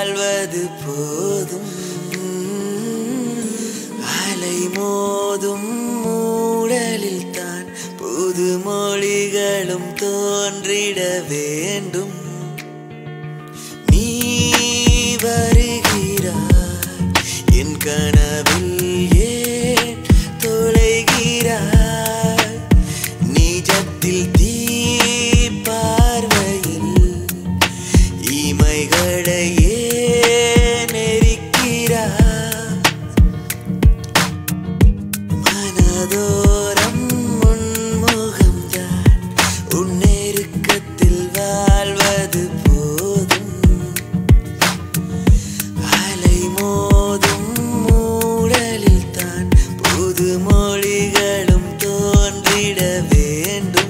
வாழ்வது போதும் அலை மோதும் மூடலில் தான் புது மொழிகளும் தோன்றிட வேண்டும் நீ வருகிறாய் என் கனவில் ஏன் தொலைகிறாய் நிஜத்தில் தீ பார்வையில் இமைகளை ஏன் எரிக்கிறாய் மனதோரம் உன்முகம்தான் உன் நெருக்கத்தில் வாழ்வது போதும் அலை மோதும் மூடலில் தான் புது மொழிகளும் தோன்றிட வேண்டும்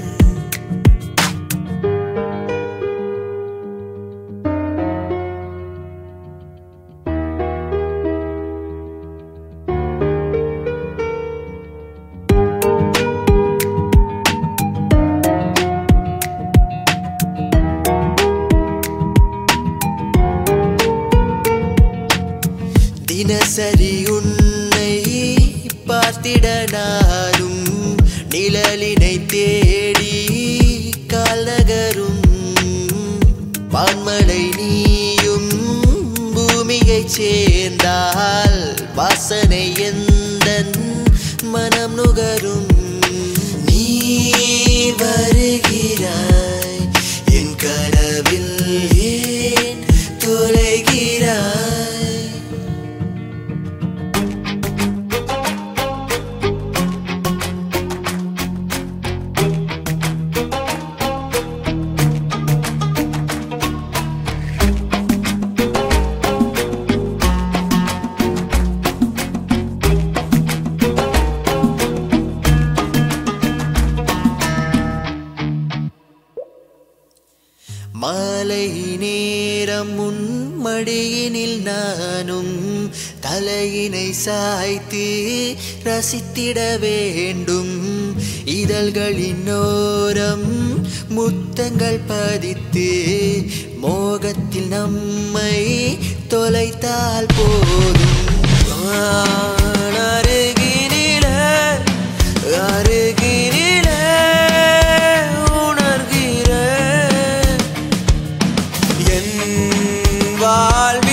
தினசரி உன்னை பார்த்திட நானும் நிழலினை தேடி கால்நகரும் வான்மழை நீயும் பூமியைச் சேர்ந்தால் வாசனை எந்தன் மனம் நுகரும் நீ வருகிறாய் என் கனவில் ஏன் தொலைகிறாய் மாலை நேரம் உன் மடியினில் நானும் தலையினை சாய்த்து ரசித்திட வேண்டும் இதழ்களின் ஓரம் முத்தங்கள் பதித்து மோகத்தில் நம்மை தொலைத்தால் போதும் அருகினிலே அருகினிலே வாழ்வி